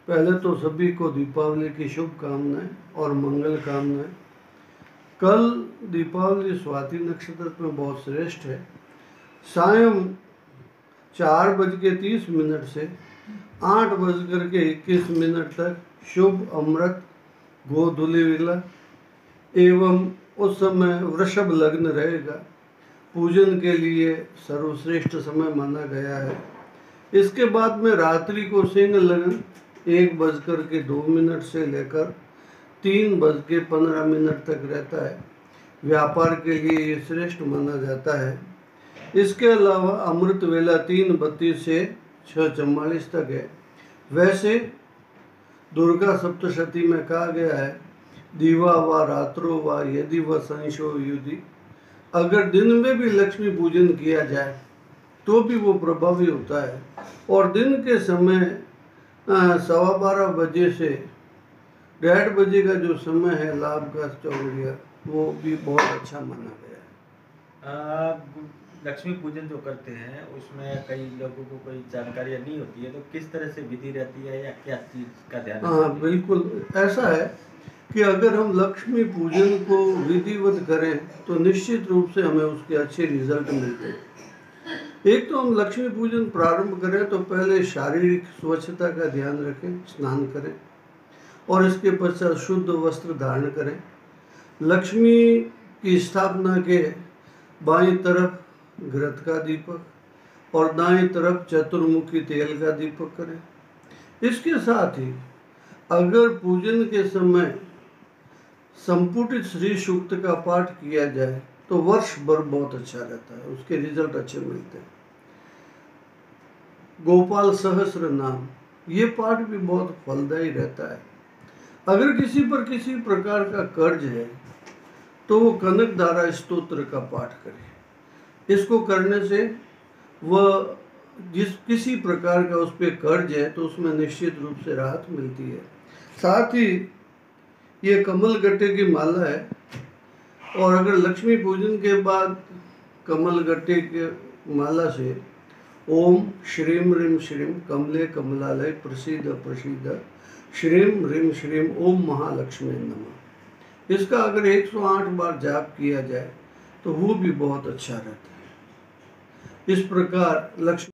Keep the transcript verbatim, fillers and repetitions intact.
पहले तो सभी को दीपावली की शुभकामनाएं और मंगल कामनाएं। कल दीपावली स्वाति नक्षत्र में बहुत श्रेष्ठ है। सायं चार बज के तीस मिनट से आठ बज कर के इक्कीस मिनट तक शुभ अमृत गोधूली वेला एवं उस समय वृषभ लग्न रहेगा। पूजन के लिए सर्वश्रेष्ठ समय माना गया है। इसके बाद में रात्रि को सिंह लग्न एक बज कर के दो मिनट से लेकर तीन बज के पंद्रह मिनट तक रहता है। व्यापार के लिए ये श्रेष्ठ माना जाता है। इसके अलावा अमृत वेला तीन बत्तीस से छः चौवालीस तक है। वैसे दुर्गा सप्तशती में कहा गया है, दीवा व रात्रो व यदि व संशो युधि। अगर दिन में भी लक्ष्मी पूजन किया जाए तो भी वो प्रभावी होता है। और दिन के समय सवा बारह बजे से डेढ़ बजे का जो समय है लाभ का चौड़िया, वो भी बहुत अच्छा माना गया है। लक्ष्मी पूजन जो करते हैं उसमें कई लोगों को कोई जानकारी नहीं होती है, तो किस तरह से विधि रहती है या क्या चीज़ का ध्यान? हाँ बिल्कुल, ऐसा है कि अगर हम लक्ष्मी पूजन को विधिवत करें तो निश्चित रूप से हमें उसके अच्छे रिजल्ट मिलते हैं। एक तो हम लक्ष्मी पूजन प्रारंभ करें तो पहले शारीरिक स्वच्छता का ध्यान रखें, स्नान करें और इसके पश्चात शुद्ध वस्त्र धारण करें। लक्ष्मी की स्थापना के बाईं तरफ घृत का दीपक और दाईं तरफ चतुर्मुखी तेल का दीपक करें। इसके साथ ही अगर पूजन के समय संपुटित श्री सूक्त का पाठ किया जाए तो वर्ष भर बहुत अच्छा रहता है, उसके रिजल्ट अच्छे मिलते हैं। गोपाल सहस्र नाम, ये पाठ भी बहुत फलदायी रहता है। अगर किसी पर किसी प्रकार का कर्ज है तो वो कनकधारा स्तोत्र का पाठ करे। इसको करने से वह जिस किसी प्रकार का उस पर कर्ज है तो उसमें निश्चित रूप से राहत मिलती है। साथ ही ये कमल गट्टे की माला है और अगर लक्ष्मी पूजन के बाद कमल गट्टे के माला से ओम श्रीम ह्रीम श्रीम कमले कमलालय प्रसिद्ध प्रसिद्ध श्रीम ह्रीम श्रीम ओम महालक्ष्मी नमः, इसका अगर एक सौ आठ बार जाप किया जाए तो वो भी बहुत अच्छा रहता है। इस प्रकार लक्ष्मी